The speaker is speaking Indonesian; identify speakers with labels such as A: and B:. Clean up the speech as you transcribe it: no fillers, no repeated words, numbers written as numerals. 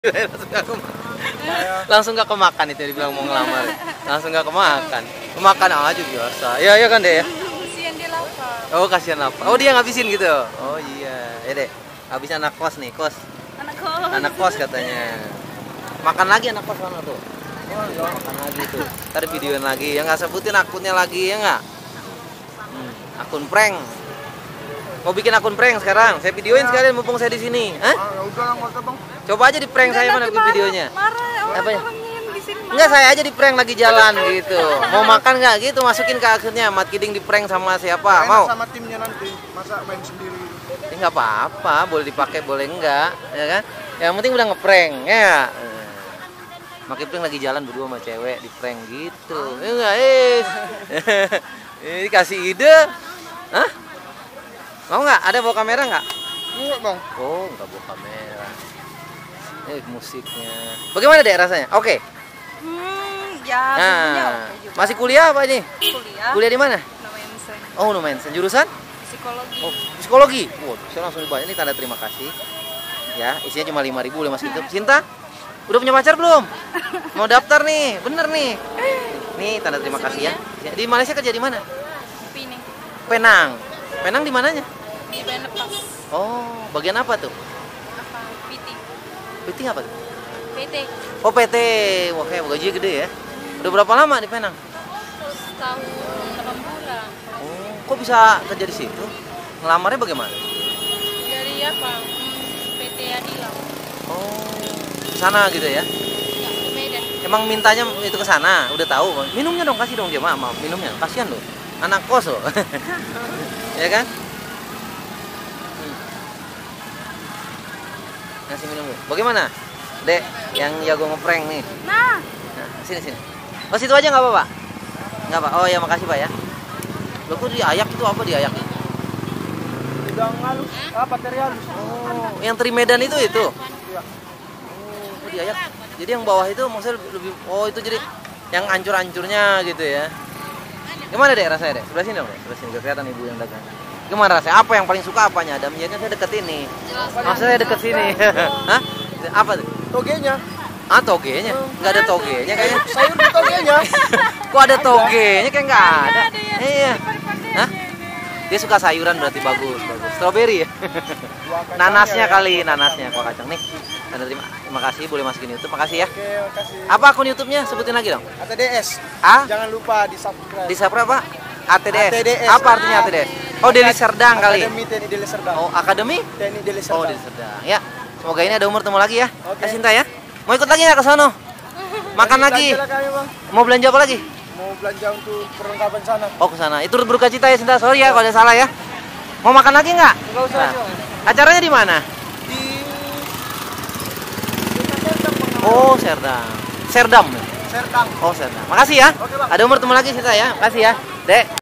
A: Langsung gak kemakan itu dibilang mau ngelamar. Langsung gak kemakan. Kemakan aja biasa. Iya iya kan deh ya.
B: Kasihan dia lapar.
A: Oh kasihan lapar. Oh dia ngabisin gitu. Oh iya. Ya deh. Habis anak kos nih kos.
B: Anak kos.
A: Anak kos katanya. Makan lagi anak kos mana tuh? Oh enggak makan lagi tuh. Ntar videoin lagi. Ya nggak sebutin akunnya lagi ya nggak? Akun prank. Mau bikin akun prank sekarang? Saya videoin sekalian mumpung saya di sini. Hah?
C: Udah nggak usah bang.
A: Coba aja di prank saya mana videonya.
B: Marah
A: Apa ya?
B: orang-orangnya di sini.
A: Enggak, saya aja di prank lagi jalan gitu. Mau makan nggak gitu? Masukin ke akunnya. Mat Kiding di prank sama siapa? Mau?
C: Sama timnya nanti. Masa main sendiri.
A: Nggak apa-apa, boleh dipakai boleh enggak, ya kan? Yang penting udah ngeprank, ya. Mat Kiding lagi jalan berdua sama cewek di prank gitu. Enggak, ini kasih ide. Hah? Mau nggak? Ada bawa kamera nggak?
C: Enggak bang.
A: Oh, nggak bawa kamera. Musiknya. Bagaimana deh rasanya? Oke.
B: Ya,
A: Nah, masih kuliah apa ini?
B: kuliah.
A: Kuliah di mana?
B: Namanya Sen.
A: Oh, lumayan. Jurusan?
B: Psikologi.
A: Oh, psikologi. Waduh, saya langsung dibayar. Ini tanda terima kasih. Ya, isinya cuma 5.000 boleh Mas gitu. Cinta? Udah punya pacar belum? Mau daftar nih, bener nih. Nih tanda terima kasih ya. Di Malaysia kerja di mana?
B: Pining.
A: Penang. Penang di mananya?
B: Di Benepas.
A: Oh, bagian apa tuh?
B: Apa? PT.
A: PT apa tuh?
B: PT.
A: Oh, PT. Wah, kayak gajinya gede ya. Udah berapa lama di Penang?
B: Setahun 8 bulan.
A: Oh, kok bisa kerja di situ? Ngelamarnya bagaimana?
B: Dari apa? PT Adila.
A: Oh, sana gitu ya.
B: Ya, di Medan.
A: Emang mintanya itu ke sana, udah tahu. Minumnya dong, kasih dong dia, maaf, minumnya. Kasihan loh. Anak kos loh. Ya kan? Ngasih minum dulu. Bagaimana? Dek, yang jago ngeprank nih.
B: Nah,
A: Sini. Oh, situ aja nggak apa-apa? Nggak apa. Oh ya, makasih Pak ya. Loh, kok diayak itu apa diayak?
C: Udang halus. Bateri halus.
A: Oh, yang Trimedan itu?
C: Iya.
A: Oh, kok diayak? Jadi yang bawah itu maksudnya lebih, oh itu jadi yang ancur-ancurnya gitu ya. Gimana dek rasanya dek? Sebelah sini dong dek. Sebelah sini kelihatan ibu yang dagang. Gimana rasanya? Apa yang paling suka apanya? Adamnya kan saya deket ini. Maksudnya saya deket sini. Hah? Apa tuh?
C: Togenya.
A: Ah, togenya? Nggak ada togenya kayaknya.
C: Sayur di togenya.
A: Kok ada togenya? Kayak nggak ada.
B: ada ya.
A: Iya. Hah? Dia suka sayuran berarti bagus. Strawberry ya? Nanasnya kali, nanasnya. Kok kacang nih. Terima kasih, boleh masukin YouTube. Makasih ya.
C: Oke, makasih.
A: Apa akun YouTube-nya? Sebutin lagi dong.
C: ATDS.
A: Ah?
C: Jangan lupa di subscribe.
A: Di Sapra apa? ATDS.
C: ATDS.
A: Apa artinya ATDS? Oh, Deli Serdang kali.
C: Akademi TNI Deli Serdang.
A: Oh, Akademi?
C: TNI Deli
A: Oh,
C: Serdang.
A: Deli Serdang. Ya. Semoga ini ada umur temu lagi ya.
C: Oke.
A: Cinta ya. Mau ikut lagi nggak ke sono? Makan lagi.
C: Belanja lah kami, Bang.
A: Mau belanja apa lagi?
C: Mau belanja untuk perlengkapan sana.
A: Oh, ke sana. Itu berduka cita ya, Cinta. Sorry ya kalau ada salah ya. Mau makan lagi nggak?
C: Enggak usah.
A: Nah, acaranya di mana?
C: Di
A: Oh, Serdang. Serdam.
C: Serdang.
A: Oh, Serdang. Makasih ya.
C: Oke, Bang.
A: Ada umur temu lagi Cinta ya. Makasih ya. Dek.